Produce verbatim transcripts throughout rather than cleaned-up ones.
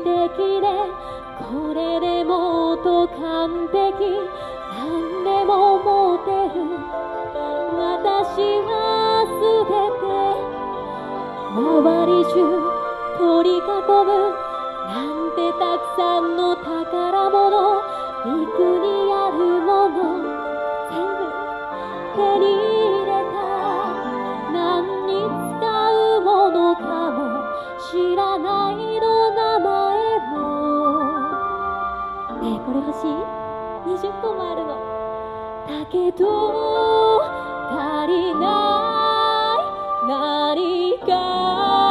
的でこれでもっと完璧何でも持てる私は全て周り中取り囲むなんてたくさんの宝物陸にあるもの全部手に入れた何に使うものかも知らないの名前もねえこれ欲しいにじゅっこもあるのだけど足りない何か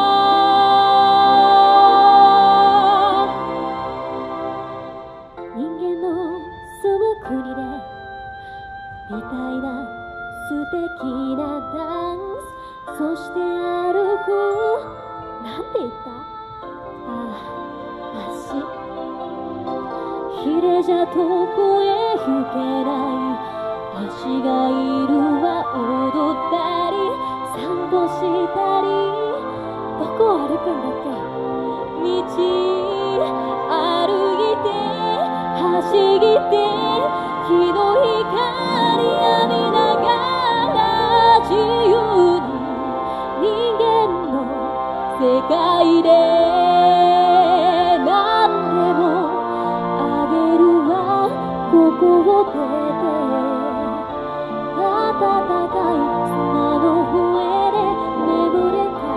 人間の住む国でみたいな素敵なダンスそして歩くなんて言ったああ足ひれじゃどこへ行けない足がいるは踊ったり散歩したりどこを歩くんだっけ道歩いて走って日の光浴びながら自由に人間の世界で何でもあげるわここを出て暖かい砂の上で眠れた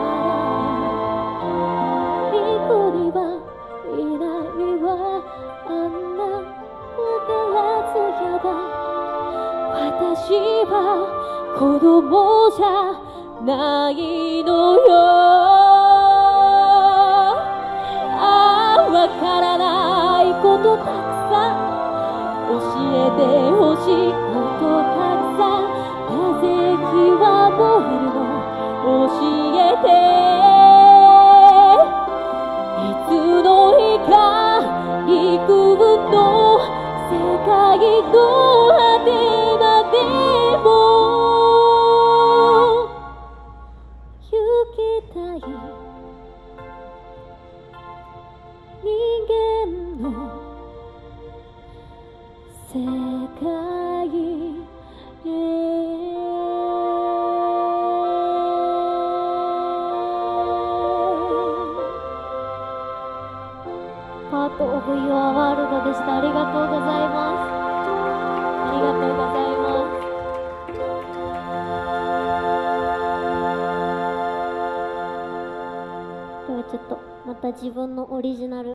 ら陸にはいないわあんなわからずやだ私は子供じゃないのよああわからないことたくさん教えてほしいことたくさんなぜ火は燃えるの教えていつの日か幾分の世界の果てまでも行きたい人間の世界へパートオブユアワールドでした。ありがとうございます。ありがとうございます。ではちょっとまた自分のオリジナル